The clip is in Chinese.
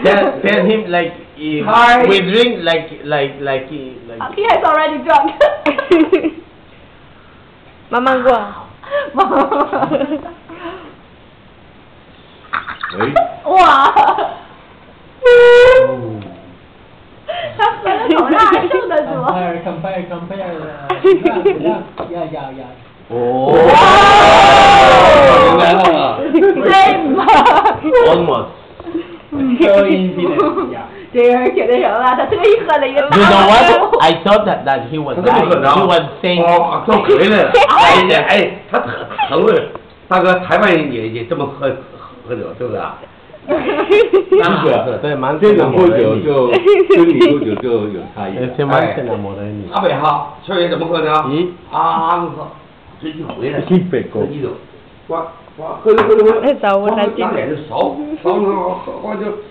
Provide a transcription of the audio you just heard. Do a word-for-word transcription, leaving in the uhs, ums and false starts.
tell, tell him like if Hi. we drink like like like like. He has already drunk. Mamang gua. 喂。 哇！他喝的好大声的是吗 Compare, compare, compare. Yeah, yeah, yeah, yeah. 哦。 原来了。 对吗 Almost. So infinite, yeah. 这个人觉得什么吧？他特意喝了一个 You know what? I thought that that he was 他怎么 dying. 可能？ He was saying. 哦，都可以了。哎呀，哎，他疼疼了。大哥，台湾人也也这么喝喝酒，对不对啊？ 是，对，蛮这种喝酒就跟你喝酒就有差异。 Se蛮se enamoró de mí. 阿北哈，秋爷怎么喝的？ 咦啊，我操！最近回来。 一百个。 一头，哇哇，喝着喝着喝着， 那早我来拿脸就烧，烧那喝完就。